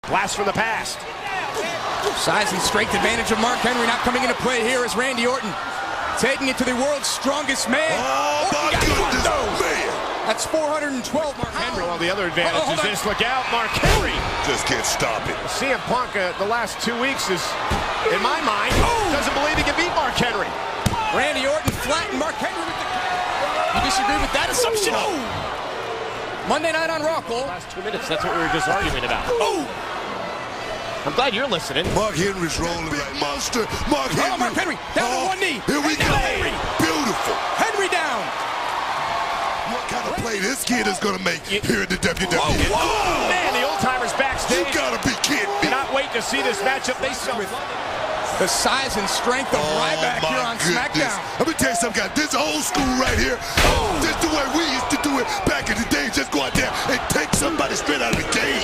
Blast from the past. Size and strength advantage of Mark Henry not coming into play here as Randy Orton taking it to the world's strongest man. Oh, my goodness, man. That's 412 Mark Henry. Well, the other advantage is this. Look out, Mark Henry. Just can't stop it. CM Punk the last 2 weeks is, in my mind, doesn't believe he can beat Mark Henry. Randy Orton flattened Mark Henry with the... You disagree with that assumption? Monday Night on Raw, Cole. Last 2 minutes, that's what we were just arguing about. I'm glad you're listening. Mark Henry's rolling like monster. Mark Henry. Mark Henry down to one knee. Here we go. Henry. Beautiful. Henry down. What kind of play this kid is going to make here at the WWE? Whoa. Man, the old-timers backstage. You got to be kidding me. Cannot wait to see this matchup. They saw the size and strength of Ryback here on SmackDown. Let me tell you something, guys. This old school right here, this is the way we used to do it back in the day. Just go out there and take somebody straight out of the game.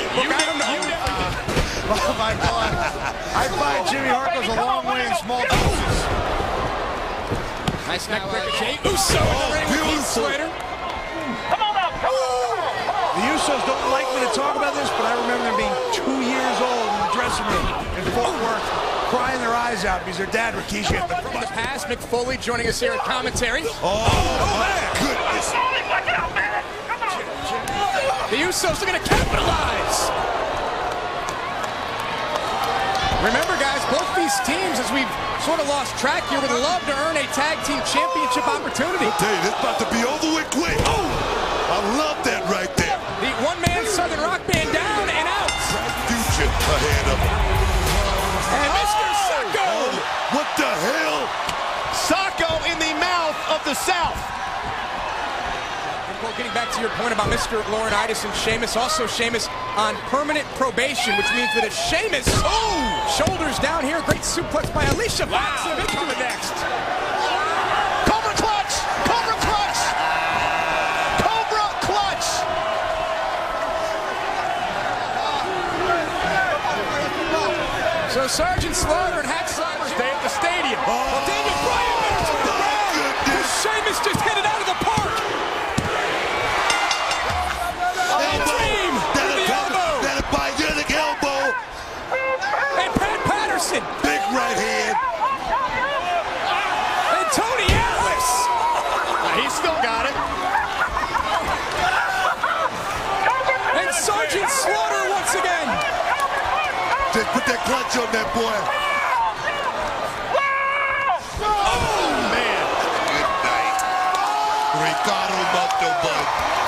Oh my God. I find Jimmy Hart goes a long way in small doses. Nice neck ricochet. Uso in the ring with Heath Slater. The Usos don't like me to talk about this, but I remember them being 2 years old in the dressing room in Fort Worth, crying their eyes out because their dad, Rikishi, had From the past, Mick Foley joining us here at commentary. My goodness. The Usos are going to capitalize. Remember, guys, both these teams, as we've sort of lost track here, would love to earn a tag team championship opportunity. I'll tell you, this about to be over with quick. I love that right there. The one-man Southern Rock Band down and out. Future ahead of him. And Mr. Socko. What the hell? Socko in the mouth of the South. And Cole, getting back to your point about Mr. Laurinaitis and Sheamus, also Sheamus on permanent probation, which means that if Sheamus, shoulders down here, great suplex by Alicia Fox, and into it next. Cobra clutch! Cobra clutch! Cobra clutch! So Sergeant Slaughter and Hacksaw Stay at the stadium. Daniel Bryan minutes on the ground. Sheamus just hit it out of the park. Dream with the elbow. That bionic elbow. And Pat Patterson. Big right hand. And Tony Atlas. He's still got it. And Sergeant Slaughter once again. Just put that clutch on that boy. Oh, man. Good night. Ricardo Montalban.